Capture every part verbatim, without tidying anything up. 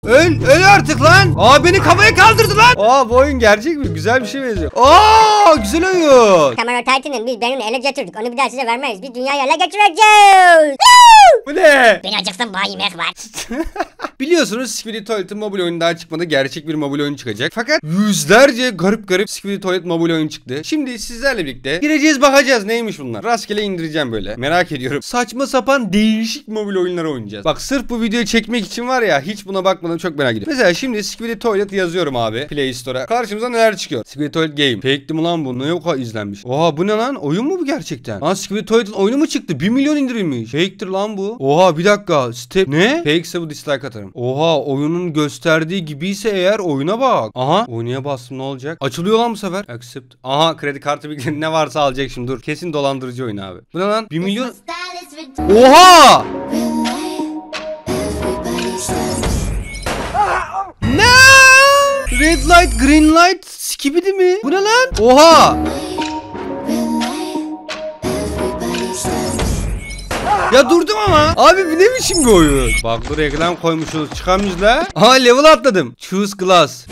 Öl, öl artık lan. Aa beni kafaya kaldırdı lan. Aa bu oyun gerçek mi? Güzel bir şey benziyor. Aa güzel oyun. Cameron Titan'ın biz benimle ele getirdik. Onu bir daha size vermeyiz. Biz dünyayı ele geçireceğiz. Bu ne? Beni acıksın bana yemek var. Biliyorsunuz Skibidi Toilet'ın mobil oyunu daha çıkmadı. Gerçek bir mobil oyun çıkacak. Fakat yüzlerce garip garip Skibidi Toilet mobil oyun çıktı. Şimdi sizlerle birlikte gireceğiz, bakacağız neymiş bunlar. Rastgele indireceğim böyle. Merak ediyorum. Saçma sapan değişik mobil oyunları oynayacağız. Bak sırf bu videoyu çekmek için var ya, hiç buna bakmadan çok merak ediyorum. Mesela şimdi Skibidi Toilet yazıyorum abi Play Store'a. Karşımıza neler çıkıyor? Skibidi Toilet Game. Fake'li mi lan bu? Ne yok izlenmiş. Oha bu ne lan? Oyun mu bu gerçekten? Lan Skibidi Toilet'ın oyunu mu çıktı? bir milyon indirilmiş. Fake'tir lan bu. Oha bir dakika. Step ne? Fake'se bu dislike atarım. Oha oyunun gösterdiği gibiyse eğer oyuna bak. Aha oyuna bastım, ne olacak? Açılıyor lan bu sefer. Accept. Aha kredi kartı bilgileri ne varsa alacak şimdi, dur. Kesin dolandırıcı oyun abi. Bu ne lan? bir milyon. Oha! Ne? Red light, green light, Skibidi mi? Bu ne lan? Oha! Ya durdum ama. Abi bu ne biçim bir oyun? Bak bu reklam koymuşuz. Çıkamayız la. Aha level atladım. Choose class.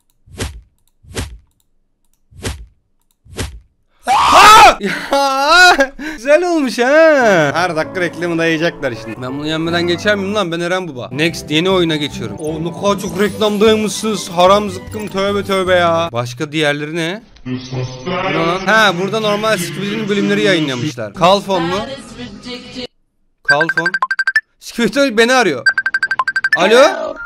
Ha! Ya, güzel olmuş ha. Her dakika reklamı dayayacaklar şimdi. Ben bunu yenmeden geçer miyim lan? Ben Eren Baba. Next yeni oyuna geçiyorum. O ne kadar çok reklam dayamışsınız. Haram zıkkım, tövbe tövbe ya. Başka diğerleri ne? Ha burada normal Skibidi'nin bölümleri yayınlamışlar. Kalfon mu? Kalfon. Skibidi beni arıyor. Alo?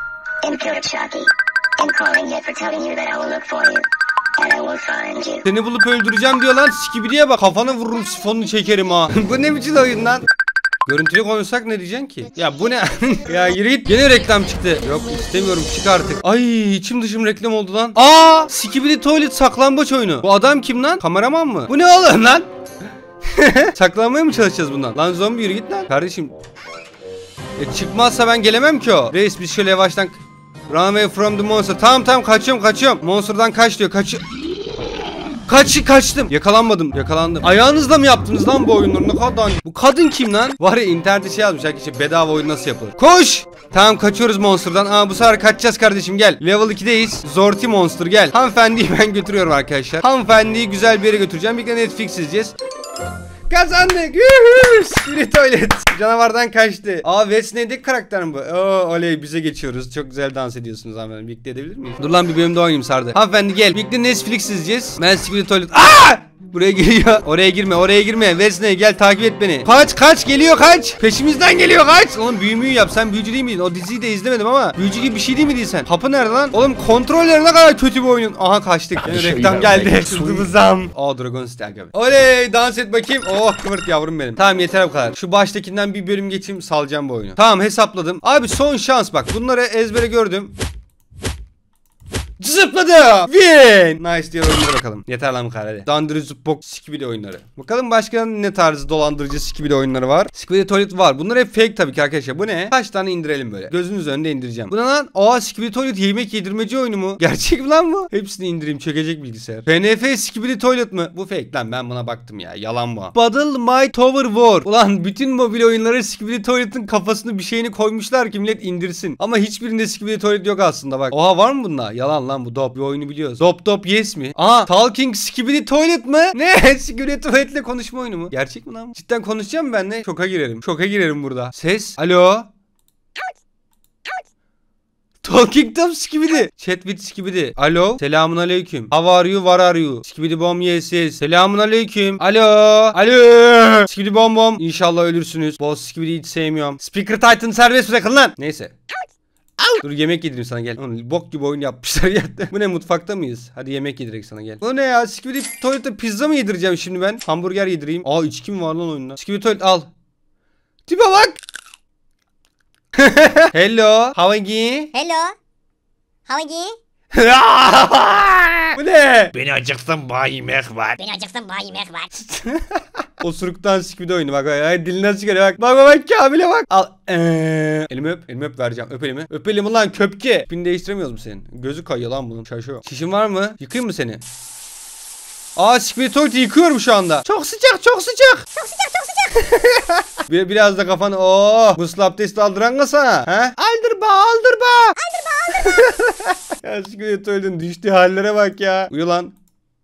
Seni bulup öldüreceğim diyor lan. Skibidi'ye bak. Kafana vururum, sifonunu çekerim ha. Bu ne biçim oyun lan? Görüntülü konuşsak ne diyeceksin ki? Ya bu ne? Ya yürü git. Yine reklam çıktı. Yok istemiyorum, çık artık. Ay içim dışım reklam oldu lan. Aa Skibidi Toilet saklambaç oyunu. Bu adam kim lan? Kameraman mı? Bu ne oğlum lan? Saklanmaya mı çalışacağız bundan? Lan zombi yürü git lan. Kardeşim. E çıkmazsa ben gelemem ki o. Reis biz şöyle yavaştan. Run away from the monster. Tamam tamam kaçıyorum kaçıyorum. Monster'dan kaç diyor, kaç. Kaç kaçtım. Yakalanmadım. Yakalandım. Ayağınızla mı yaptınız lan bu oyunları? Ne kadar. Bu kadın kim lan? Var ya internette şey yazmış arkadaşlar. Bedava oyun nasıl yapılır? Koş. Tamam kaçıyoruz monster'dan. Aa bu sefer kaçacağız kardeşim, gel. Level ikideyiz. Zorti monster gel. Hanımefendiyi ben götürüyorum arkadaşlar. Hanımefendiyi güzel bir yere götüreceğim. Bir de Netflix izleyeceğiz. Kazandık. Skibidi Toilet. Canavardan kaçtı. Aa Westney'deki karakter mi bu? Oo oley, bize geçiyoruz. Çok güzel dans ediyorsunuz hanımefendi. Birlikte edebilir miyiz? Dur lan bir bölümde oynayayım sardı. Hanımefendi gel. Birlikte Netflix izleyeceğiz. Ben Skibidi Toilet. Aa! Buraya geliyor. Oraya girme, oraya girme. Wesley gel takip et beni. Kaç kaç geliyor kaç. Peşimizden geliyor kaç. Oğlum büyü müyü yap. Sen büyücü değil miydin? O diziyi de izlemedim ama. Büyücü gibi bir şey değil miydin sen? Hapı nerede lan? Oğlum kontrolleri ne kadar kötü bir oyunun. Aha kaçtık. Yani reklam geldi. Sızdımızam. Aa Dragon Star gibi. Oley dans et bakayım. Oh kıvırt yavrum benim. Tamam yeter bu kadar. Şu baştakinden bir bölüm geçeyim, salacağım bu oyunu. Tamam hesapladım. Abi son şans bak. Bunları ezbere gördüm. Zıpladı. Win. Nice diye oyunlara bakalım. Yeter lan bu kadar hadi. Dandırıcı zıppok Skibidi oyunları. Bakalım başka ne tarzı dolandırıcı Skibidi oyunları var. Skibidi Toilet var. Bunlar hep fake tabii ki arkadaşlar. Bu ne? Kaç tane indirelim böyle. Gözünüz önünde indireceğim. Bu ne lan? Aa Skibidi Toilet yemek yedirmeci oyunu mu? Gerçek mi lan bu? Hepsini indireyim. Çökecek bilgisayar. P N F Skibidi Toilet mı? Bu fake lan. Ben buna baktım ya. Yalan bu. Battle My Tower War. Ulan bütün mobil oyunları Skibidi Toilet'ın kafasını bir şeyini koymuşlar ki millet indirsin. Ama hiçbirinde Skibidi Toilet yok aslında bak. Oha var mı bunda? Yalan lan bu dop. Bir oyunu biliyoruz. Dop dop yes mi? Aha Talking Skibidi Toilet mı? Ne? Skibidi Toilet'le konuşma oyunu mu? Gerçek mi lan? Cidden konuşacağım mı benle? Şoka girerim. Şoka girerim burada. Ses. Alo. Talking Tom Skibidi. Chat with Skibidi. Alo. Selamun aleyküm. How are you? Where are you? Skibidi bom yes yes. Selamun aleyküm. Alo. Alo. Skibidi bom bom. İnşallah ölürsünüz. Boss Skibidi hiç sevmiyorum. Speaker Titan serbest bırakın lan. Neyse. Dur yemek yedireyim sana gel. Oğlum, bok gibi oyun yapmışlar ya. Bu ne, mutfakta mıyız? Hadi yemek yedirek sana gel. Bu ne ya? Skibidi Toilet'te pizza mı yedireceğim şimdi ben? Hamburger yedireyim. Aa içki mi var lan oyunda? Skibidi Toilet al. Tipe bak. Hello. How are you? Hello. How are you? Bu ne? Beni acıksın bana yemek var. Beni acıksın bana yemek var. Osuruktan Skibidi oyunu bak. Ay, diline çıkarıyor bak. Bak bak bak Kamil'e bak. Al. Ee, elimi öp. Elimi öp vereceğim. Öp elimi. Öp elimi lan köpke. Pin değiştiremiyoruz mu senin? Gözü kayıyor lan bunun. Şaşıyor. Şişin var mı? Yıkayayım mı seni? Aa Skibidi Toilet'i yıkıyorum şu anda. Çok sıcak çok sıcak. Çok sıcak çok sıcak. Bir, biraz da kafanı. Oo, bu abdesti aldıran mı sana? He? Aldır ba aldır ba. Aldır bana Ya Skibidi Toilet'in düştüğü hallere bak ya. Uyu lan.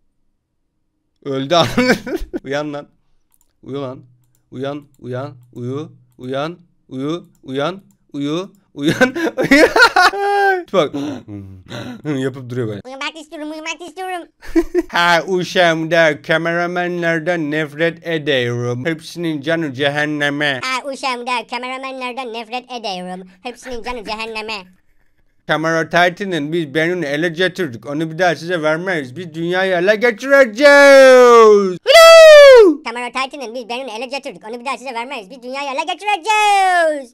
Öldü. Uyan lan. Uyu lan. Uyan, uyan, uyu, uyan, uyu, uyan, uyu, uyan, uyu. Bak. Yapıp duruyor böyle. Uyumak istiyorum, uyumak istiyorum. Ha uşağımda kameramenlerden nefret ediyorum. Hepsinin canı cehenneme. Ha uşağımda kameramenlerden nefret ediyorum. Hepsinin canı cehenneme. Kamera Titan'ın biz Bennu'nu ele getirdik. Onu bir daha size vermeyiz. Biz dünyayı ele geçireceğiz. Hello! Kamera Titan'ın biz Bennu'nu ele getirdik. Onu bir daha size vermeyiz. Biz dünyayı ele geçireceğiz.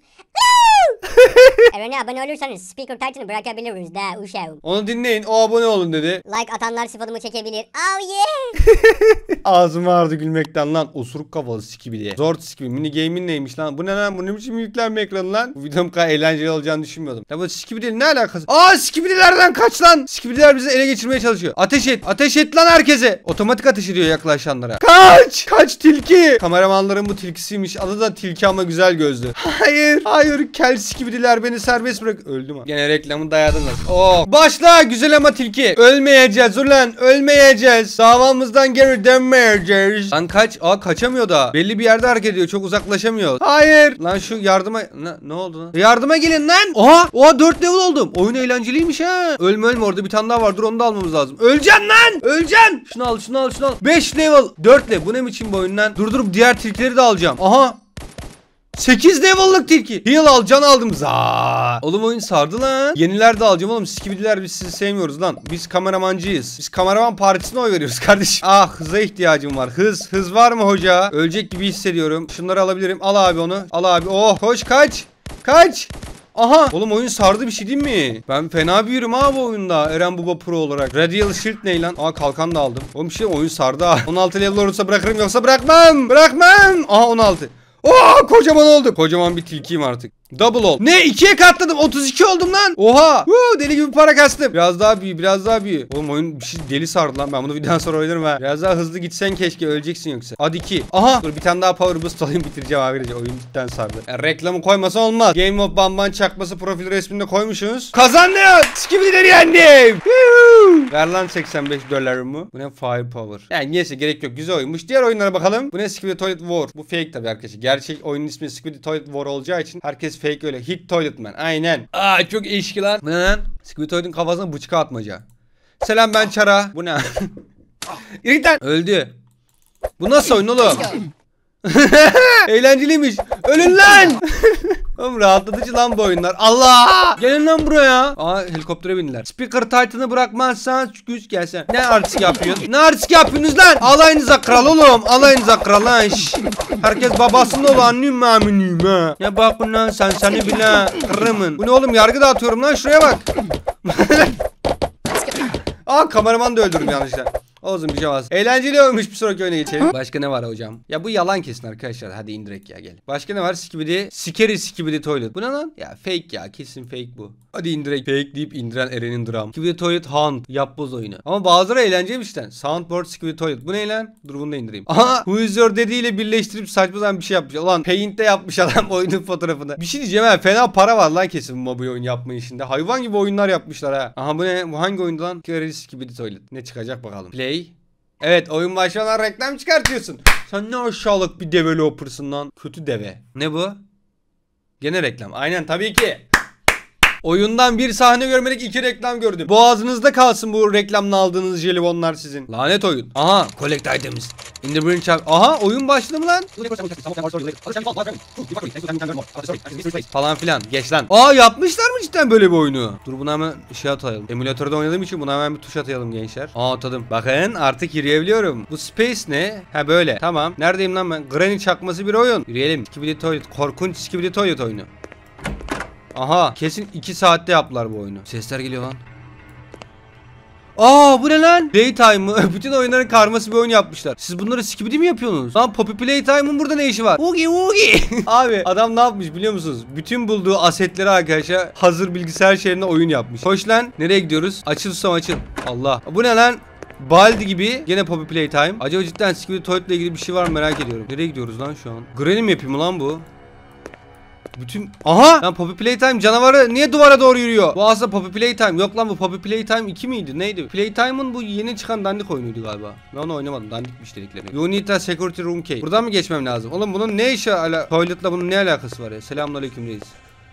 Eren'e abone olursanız Speaker Titan'ı bırakabiliriz da uşağım. Onu dinleyin. O abone olun dedi. Like atanlar sıfatımı çekebilir. Oh yeah. Ağzım ağrıdı gülmekten lan. Osuruk kafalı Skibidi. Zor Skibidi. Mini game'in neymiş lan? Bu ne lan? Bu ne biçim yüklenme ekranı lan? Bu videom kadar eğlenceli olacağını düşünmüyordum. Ya bu Skibidi'nin ne alakası? Aa Skibidi'lerden kaç lan? Skibidi'ler bizi ele geçirmeye çalışıyor. Ateş et. Ateş et lan herkese. Otomatik ateş ediyor yaklaşanlara. Kaç. Kaç tilki. Kameramanların bu tilkisiymiş. Adı da tilki ama güzel gözlü. Hayır. Hayır. Kel Skibidi'ler beni serbest bırak. Öldüm ha. Gene reklamı dayadınız. Oh. Başla güzel ama tilki. Ölmeyeceğiz ulan. Ölmeyeceğiz. Davamızdan geri dönmeyeceğiz. Lan kaç. Aa kaçamıyor da. Belli bir yerde hareket ediyor. Çok uzaklaşamıyor. Hayır. Lan şu yardıma. Ne, ne oldu lan? Yardıma gelin lan. Oha. Oha dört level oldum. Oyun eğlenceliymiş ha. Ölme ölme orada bir tane daha var. Dur onu da almamız lazım. Öleceksin lan. Öleceksin. Şunu al şunu al şunu al. beş level. dört level. Bu ne biçim bir oyun lan? Durdurup diğer tilkileri de alacağım. Aha. sekiz level'lık tilki. Heal al can aldım. Za. Oğlum oyun sardı lan. Yeniler de alacağım oğlum. Skibidiler biz sizi sevmiyoruz lan. Biz kameramancıyız. Biz kameraman partisine oy veriyoruz kardeşim. Ah hıza ihtiyacım var. Hız. Hız var mı hoca? Ölecek gibi hissediyorum. Şunları alabilirim. Al abi onu. Al abi. Oh koş kaç. Kaç. Aha. Oğlum oyun sardı bir şey değil mi? Ben fena büyürüm ha bu oyunda. Eren Baba Pro olarak. Radial Shield ne lan? Aa kalkan da aldım. Oğlum şey oyun sardı ha. on altı level olursa bırakırım yoksa bırakmam. Bırakmam. Aha on altı. Oha kocaman oldu. Kocaman bir tilkiyim artık. Double ol. Ne? ikiye katladım. otuz iki oldum lan. Oha. Woo, deli gibi para kastım. Biraz daha büyü. Biraz daha büyü. Oğlum oyun bir şey deli sardı lan. Ben bunu videodan sonra oynarım ha. Biraz daha hızlı gitsen keşke. Öleceksin yoksa. Hadi iki. Aha. Dur bir tane daha power boost alayım bitireceğim abi. Oyun cidden sardı. Yani reklamı koymasa olmaz. Game of Bamban çakması profil resminde koymuşsunuz. Kazandım. Skibidileri yendim. Woo. Ver lan seksen beş dolarımı. Bu ne? Firepower. Yani neyse gerek yok. Güzel oyunmuş. Diğer oyunlara bakalım. Bu ne? Skibidi Toilet War. Bu fake tabii arkadaşlar. Gerçek oyunun ismi Skibidi Toilet War olacağı için herkes fake öyle. Hit Toilet Man. Aynen. Aa çok eşki lan. Bu ne lan? Skibidi Toilet'in kafasına bıçka atmaca. Selam ben Çara. Bu ne? İrikten. Öldü. Bu nasıl oyun oğlum? Eğlenceliymiş. Ölün lan. Oğlum rahatlatıcı lan bu oyunlar. Allah! Gelin lan buraya. Aa helikoptere bindiler. Speaker Titan'ı bırakmazsan güç gelsen. Ne artist yapıyorsun? Ne artist yapıyorsunuz lan? Alayınıza kral oğlum. Alayınıza kral lan. Şş. Herkes babasında olan nüm aminim ha. Ya bak lan sen seni bile kırımın. Bu ne oğlum yargı dağıtıyorum lan şuraya bak. Aa kameraman da öldürdüm yanlışlıkla. Olsun bir şey olmaz. Eğlenceli olmuş bir sonraki oyuna geçelim. Başka ne var hocam? Ya bu yalan kesin arkadaşlar. Hadi indirek ya gel. Başka ne var? Skibidi. Sikeri Skibidi Toilet. Bu ne lan? Ya fake ya. Kesin fake bu. Hadi indirek. Fake deyip indiren Eren'in dram. Skibidi Toilet Hunt. Yapboz oyunu. Ama bazıları eğlenceliymiş lan. Soundboard Skibidi Toilet. Bu ne lan? Dur bunu da indireyim. Aha. Who is your daddy ile birleştirip saçma sapan bir şey yapmış. Ulan Paint'te yapmış adam oyunun fotoğrafını. Bir şey diyeceğim ha. Fena para var lan kesin bu mobil oyun yapma işinde. Hayvan gibi oyunlar yapmışlar ha. Aha bu ne? Bu hangi oyundu lan? Skibidi Skibidi Toilet. Ne çıkacak bakalım. Play. Evet oyun başlamadan reklam çıkartıyorsun. Sen ne aşağılık bir developer'sın lan. Kötü deve. Ne bu? Gene reklam. Aynen tabii ki. Oyundan bir sahne görmedik iki reklam gördüm. Boğazınızda kalsın bu reklamla aldığınız jelibonlar sizin. Lanet oyun. Aha collect items. In the branch. Aha oyun başladı mı lan? Falan filan. Geç lan. Aa yapmışlar mı cidden böyle bir oyunu? Dur buna hemen şey atayalım. Emülatörde oynadığım için buna hemen bir tuş atayalım gençler. Aa atadım. Bakın artık yürüyebiliyorum. Bu space ne? Ha böyle. Tamam. Neredeyim lan ben? Granny çakması bir oyun. Yürüyelim. Skibidi Toilet. Korkunç Skibidi Toilet oyunu. Aha kesin iki saatte yaptılar bu oyunu. Sesler geliyor lan. Aa bu ne lan? Playtime'ı bütün oyunların karması bir oyun yapmışlar. Siz bunları Skibidi mi yapıyorsunuz? Lan Poppy Playtime'ın burada ne işi var? Ugi ugi. Abi adam ne yapmış biliyor musunuz? Bütün bulduğu asetleri arkadaşlar hazır bilgisayar şehrine oyun yapmış. Hoş lan. Nereye gidiyoruz? Açıl susam açıl. Allah. Bu ne lan? Baldi gibi gene Poppy Playtime. Acaba cidden Skibidi Toilet'le ilgili bir şey var mı merak ediyorum. Nereye gidiyoruz lan şu an? Granny mi yapayım lan bu? Bütün... Aha! Lan Poppy Playtime canavarı niye duvara doğru yürüyor? Bu aslında Poppy Playtime. Yok lan bu Poppy Playtime iki miydi? Neydi? Playtime'ın bu yeni çıkan dandik oyunuydu galiba. Ben onu oynamadım. Dandikmiş dedikleri. You need a security room key. Buradan mı geçmem lazım? Oğlum bunun ne işi ala... Toilet'la bunun ne alakası var ya? Selamünaleyküm reis.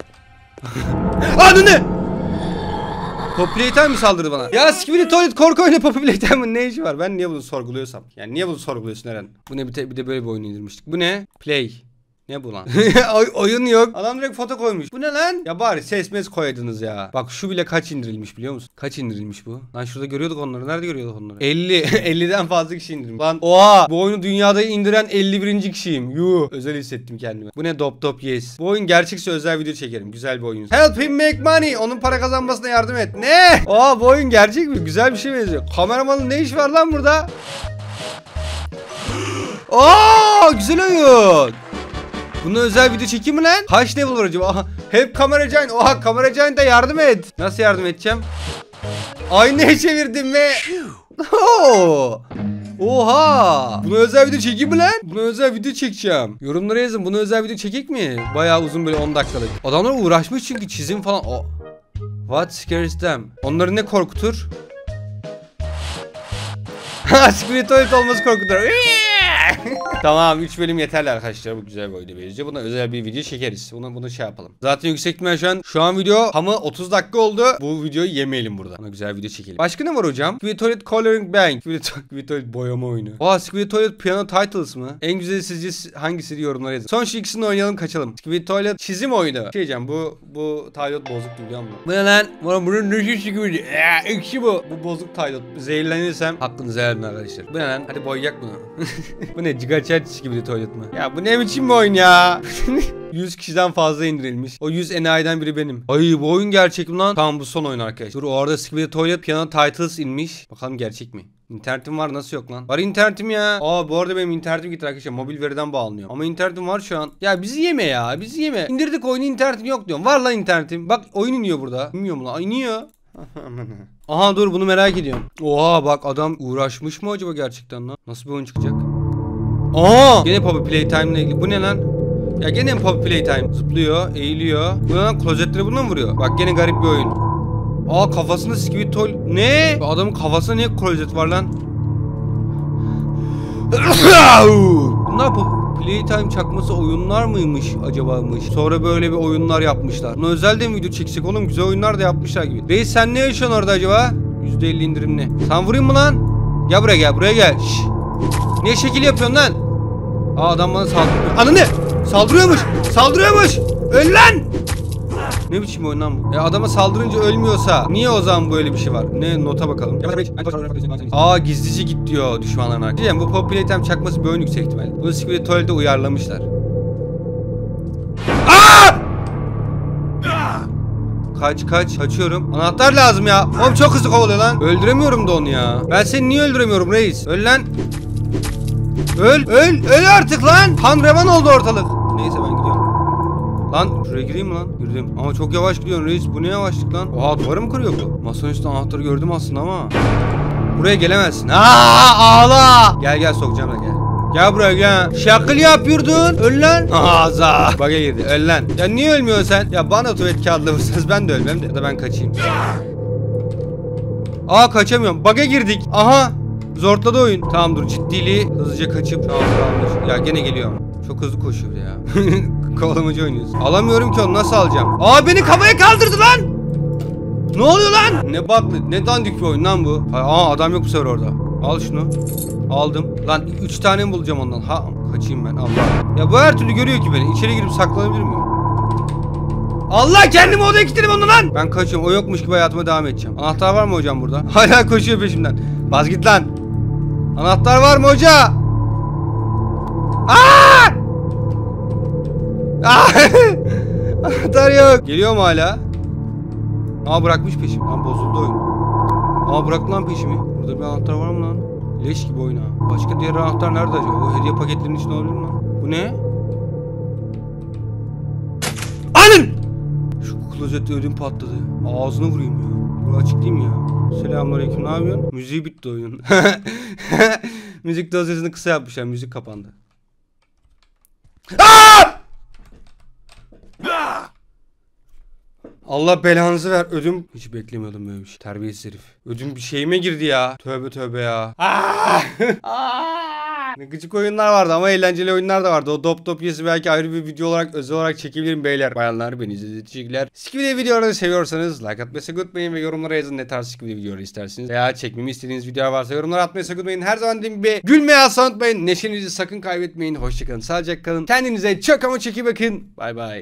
Anı ne? Poppy Playtime mi saldırdı bana? Ya Skibidi Toilet korku oyunu Poppy Playtime'ın ne işi var? Ben niye bunu sorguluyorsam? Yani niye bunu sorguluyorsun Eren? Bu ne bir, de, bir de böyle bir oyun indirmiştik. Bu ne? Play. Ne bu lan? Oy, oyun yok. Adam direkt foto koymuş. Bu ne lan? Ya bari ses mes koydunuz ya. Bak şu bile kaç indirilmiş biliyor musun? Kaç indirilmiş bu? Lan şurada görüyorduk onları. Nerede görüyorduk onları? elli. elliden fazla kişi indirmiş. Lan oha! Bu oyunu dünyada indiren elli birinci kişiyim. Yuh. Özel hissettim kendimi. Bu ne? Dop Dop Yes. Bu oyun gerçekse özel video çekerim. Güzel bir oyun. Help him make money. Onun para kazanmasına yardım et. Ne? Oha bu oyun gerçek mi? Güzel bir şey benziyor. Kameramanın ne işi var lan burada? Aa, güzel oyun. Buna özel video çekeyim mi lan? Kaç level var acaba? Aha, hep kamera giant. Oha kamera giant'a yardım et. Nasıl yardım edeceğim? Aynaya çevirdim ve... Oha! Buna özel video çekeyim mi lan? Buna özel video çekeceğim. Yorumlara yazın. Buna özel video çekek mi? Bayağı uzun böyle on dakikalık. Adamlar uğraşmış çünkü çizim falan. Oh. What scares them? Onları ne korkutur? Ha, Skibidi Toilet olması korkutur. Tamam üç bölüm yeterli arkadaşlar, bu güzel bir oyunu benziyor. Buna özel bir video çekeriz. Bunu bunu şey yapalım. Zaten yüksek ihtimal şu an şu an video hamı otuz dakika oldu. Bu videoyu yemeyelim burada. Buna güzel video çekelim. Başka ne var hocam? Skibidi Toilet Coloring Bank. Skibidi Toilet boyama oyunu. Oha Skibidi Toilet Piano Titles mı? En güzeli sizce hangisi yorumlara yazın. Son şu ikisini oynayalım kaçalım. Skibidi Toilet çizim oyunu. Şey diyeceğim, bu bu Toilet bozuk biliyor musun? Bu ne lan? Bana bunun ne Skibidi? Eee ekşi bu. Bu bozuk Toilet. Zehirlenirsem hakkınızı helal edin arkadaşlar. Bu ne lan? Hadi boyayak bunu. Bu ne? Gigaçet gibi Toilet mi? Ya bu ne biçim bir oyun ya? yüz kişiden fazla indirilmiş. O yüz enayiden biri benim. Ay bu oyun gerçek mi lan? Tamam bu son oyun arkadaşlar. Dur orada Skibidi Toilet Piano Titles inmiş. Bakalım gerçek mi? İnternetim var, nasıl yok lan? Var internetim ya. Aa bu arada benim internetim gitti arkadaşlar. Mobil veriden bağlanıyor. Ama internetim var şu an. Ya bizi yeme ya. Bizi yeme. İndirdik oyunu, internetim yok diyorum. Var lan internetim. Bak oyun iniyor burada. İnmiyor lan? Ay iniyor. Aha dur bunu merak ediyorum. Oha bak adam uğraşmış mı acaba gerçekten lan? Nasıl bir oyun çıkacak? Aa! Gene Poppy Playtime ile ilgili. Bu ne lan? Ya gene Poppy Playtime. Zıplıyor, eğiliyor. Bu ne lan? Klozetleri bununla mı vuruyor? Bak gene garip bir oyun. Aa kafasında Skibidi Toilet. Ne? Adamın kafasında niye klozet var lan? Bunlar Poppy Playtime çakması oyunlar mıymış acabamış? Sonra böyle bir oyunlar yapmışlar. Buna özel de mi video çeksek oğlum? Güzel oyunlar da yapmışlar gibi. Reis sen ne yaşıyorsun orada acaba? yüzde elli indirimli. Sen vurayım mı lan? Gel buraya gel, buraya gel. Şşş. Ne şekil yapıyorsun lan? Aa adam bana saldırıyor. Ananı! Saldırıyormuş! Saldırıyormuş! Öl lan! Ne biçim oyun lan bu? Ya adama saldırınca ölmüyorsa niye o zaman böyle bir şey var? Ne nota bakalım. Aa gizlice git diyor düşmanlarına. Diyeceğim bu Poppy Playtime çakması bir oyun yüksek ihtimalle. Bunu Skibidi Toilet'e uyarlamışlar. Aa! Kaç kaç kaçıyorum. Anahtar lazım ya. Oğlum çok hızlı kovalıyor lan. Öldüremiyorum da onu ya. Ben seni niye öldüremiyorum reis? Öl lan. Öl öl öl artık lan. Kan revan oldu ortalık. Neyse ben gidiyorum. Lan şuraya gireyim mi lan? Girdim. Ama çok yavaş gidiyorsun reis. Bu ne yavaşlık lan? Oha duvarı mı kırıyor bu? Masanın üstünde anahtarı gördüm aslında ama. Buraya gelemezsin. Aa ağla. Gel gel sokacağım da gel. Gel buraya gel. Şakıl yapıyordun. Öl lan. Ağza. Baga girdi. Öl lan. Ya niye ölmüyorsun sen? Ya bana tuvalet kağıdına vursanız ben de ölmem de. Ya da ben kaçayım. Aa kaçamıyorum. Baga girdik. Aha. Zortladı oyun. Tamam dur ciddiliği hızlıca kaçıp. Tamam tamamdır. Ya gene geliyor. Çok hızlı koşuyor ya. Kovalamacı oynuyoruz. Alamıyorum ki onu, nasıl alacağım? Aa beni kafaya kaldırdı lan. Ne oluyor lan? Ne batlı ne dandik bir oyun lan bu. Aa adam yok bu sefer orada. Al şunu. Aldım. Lan üç tane mi bulacağım ondan? Ha kaçayım ben Allah. Ya bu her türlü görüyor ki beni. İçeri girip saklanabilir miyim? Allah kendimi odaya kilitledim ondan lan. Ben kaçıyorum. O yokmuş gibi hayatıma devam edeceğim. Anahtar var mı hocam burada? Hala koşuyor peşimden. Baz git lan. Anahtar var mı hoca? Aa! Aa! Anahtar yok. Geliyor mu hala? Aa bırakmış peşimi. Aa bozuldu oyun. Aa bırak lan peşimi. Burada bir anahtar var mı lan? Leş gibi oyun ha. Başka diğer anahtar nerede acaba? O hediye paketlerinin içinde olabilir mi lan? Bu ne? Anın! Şu klozette ödüm patladı. Ağzına vurayım ya. Bunu açıklayayım ya. Selamünaleyküm, ne yapıyorsun? Müziği bitti oyunun. Müzik dosyasını kısa yapmışlar. Müzik kapandı. Aa! Allah belanızı ver. Ödüm hiç beklemiyordum böyle bir şey. Terbiyesiz herif. Ödüm bir şeyime girdi ya. Tövbe tövbe ya. Aa! Aa! Ne gıcık oyunlar vardı ama eğlenceli oyunlar da vardı. O Dop Top Yes'i belki ayrı bir video olarak özel olarak çekebilirim beyler. Bayanlar beni izlediğiniz teşekkürler. Skibidi videoları seviyorsanız like atmayı sakın unutmayın ve yorumlara yazın ne tarz Skibidi videoları istersiniz. Veya çekmemi istediğiniz videolar varsa yorumlara atmayı sakın unutmayın. Her zaman dediğim gibi gülmeyi asla unutmayın. Neşenizi sakın kaybetmeyin. Hoşçakalın. Sağlıcakla kalın. Kendinize çok ama çok iyi bakın. Bay bay.